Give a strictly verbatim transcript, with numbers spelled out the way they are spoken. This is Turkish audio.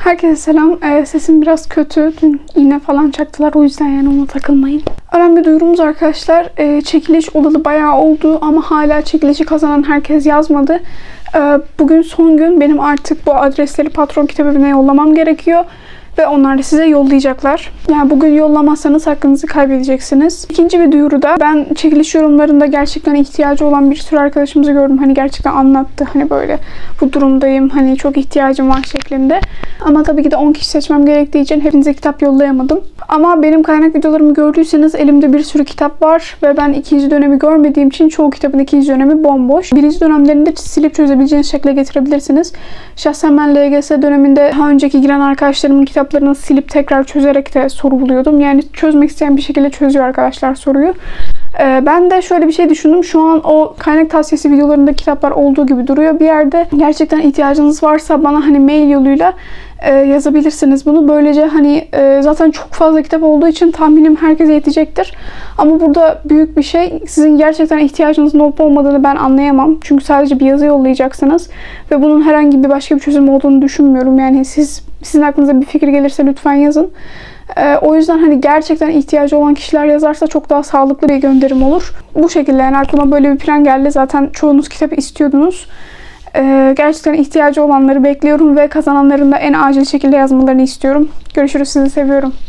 Herkese selam. Ee, sesim biraz kötü. Dün iğne falan çaktılar. O yüzden yani ona takılmayın. Önemli bir duyurumuz arkadaşlar. Ee, çekiliş olalı bayağı oldu ama hala çekilişi kazanan herkes yazmadı. Ee, bugün son gün. Benim artık bu adresleri patron kitabına yollamam gerekiyor. Ve onlar da size yollayacaklar. Yani bugün yollamazsanız hakkınızı kaybedeceksiniz. İkinci bir duyuruda ben çekiliş yorumlarında gerçekten ihtiyacı olan bir sürü arkadaşımızı gördüm. Hani gerçekten anlattı. Hani böyle bu durumdayım. Hani çok ihtiyacım var şeklinde. Ama tabii ki de on kişi seçmem gerektiği için hepinize kitap yollayamadım. Ama benim kaynak videolarımı gördüyseniz elimde bir sürü kitap var. Ve ben ikinci dönemi görmediğim için çoğu kitabın ikinci dönemi bomboş. Birinci dönemlerinde silip çözebileceğiniz şekle getirebilirsiniz. Şahsen ben L G S döneminde daha önceki giren arkadaşlarımın kitap kitaplarını silip tekrar çözerek de soru buluyordum. Yani çözmek isteyen bir şekilde çözüyor arkadaşlar soruyu. Ee, ben de şöyle bir şey düşündüm. Şu an o kaynak tavsiyesi videolarında kitaplar olduğu gibi duruyor. Bir yerde gerçekten ihtiyacınız varsa bana hani mail yoluyla e, yazabilirsiniz bunu. Böylece hani e, zaten çok fazla kitap olduğu için tahminim herkese yetecektir. Ama burada büyük bir şey, sizin gerçekten ihtiyacınızın olup olmadığını ben anlayamam. Çünkü sadece bir yazı yollayacaksınız. Ve bunun herhangi bir başka bir çözüm olduğunu düşünmüyorum. Yani siz sizin aklınıza bir fikir gelirse lütfen yazın. Ee, o yüzden hani gerçekten ihtiyacı olan kişiler yazarsa çok daha sağlıklı bir gönderim olur. Bu şekilde yani aklıma böyle bir plan geldi. Zaten çoğunuz kitabı istiyordunuz. Ee, gerçekten ihtiyacı olanları bekliyorum ve kazananların da en acil şekilde yazmalarını istiyorum. Görüşürüz. Sizi seviyorum.